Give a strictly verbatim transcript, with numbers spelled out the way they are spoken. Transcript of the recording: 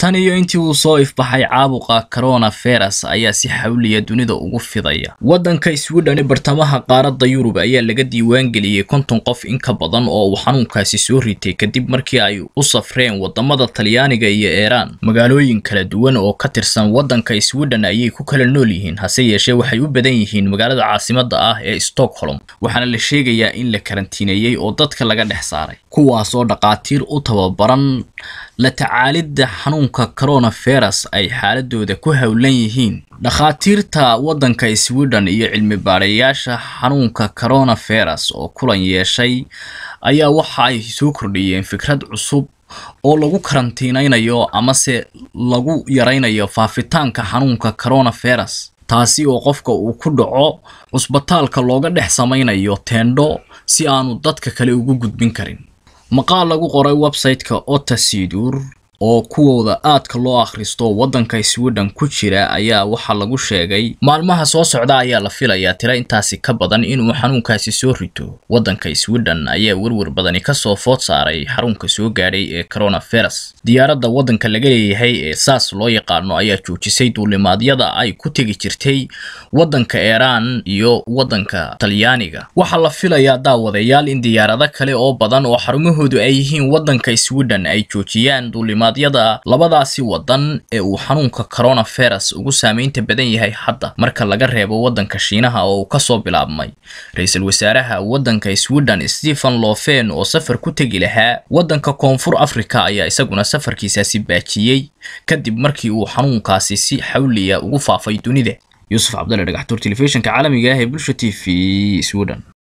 tan iyo intii uu soo ifbaxay caabuqa coronavirus ayaa si xawliya dunida ugu fidaya. Wadanka Sweden bartamaha qaaradda Yurub ayaa laga diiwaan geliyay konton qof in ka badan oo uu xanuunkaasi soo ritay kadib markii ay u safreen wadamada Talyaaniga iyo Iran. Magaalooyin kala duwan oo ka tirsan wadanka Sweden ayay ku kala nool yihiin, hase yeeshee waxay u badan yihiin magaalada caasimadda ah ee Stockholm. Waxaana la sheegayaa in la karantiineeyay oo dadka laga dhex saaray, kuwaas oo dhaqaatiir u tababaran la tacaalidda xanuunka coronavirus ay xaaladooda ku hawlan yihiin. Dhaqaatiirta wadanka Sweden iyo cilmi baarayaasha xanuunka coronavirus oo kulan yeeshay ayaa waxa ay soo kordhiyeen fikrad cusub oo lagu karantiinaynayo ama se lagu yaraynayo faafitaanka xanuunka coronavirus, taasi oo qofka uu ku dhaco cusbitaalka looga dhex samaynayo teendho si aanu dadka kale ugu gudbin karin. maqaal lagu qoray website-ka Otasidur oo kuwooda aadka loo akhristo wadanka Sweden ku jira ayaa waxa lagu sheegay maalmaha soo socda ayaa la filayaa tira intaasi ka badan inuu xanuunkaasi soo rito. Wadanka Sweden ayaa warwar badani ka soo food saaray xarunka soo gaadhay ee coronavirus. Diyaaradda wadanka laga leeyahay ee S A S loo yaqaano ayaa joojisay duulimaadyada ay ku tagi jirtay wadanka Iran iyo wadanka Talyaaniga. Waxa la filayaa daawadayaal in diyaarado kale oo badan oo xarumahoodu ay yihiin wadanka Sweden ay joojiyaan duulimaad yada labadaasi wadan ee uu xanuunka coronavirus ugu saameynta badan yahay hadda marka laga reebo wadanka Shiinaha oo uu ka soo bilaabmay. Ra'iisul Wasaaraha wadanka Sweden Stefan Löfven oo safar ku tagi lahaa wadanka Koonfur Afrika ayaa isaguna safarkiisaasi baajiyay kadib markii uu xanuunkaasi si xawliya ugu faafay dunida. Yusuf Cabdulle, dhagaxtuur telefishinka caalamiga ah ee Bulsho T V Sweden.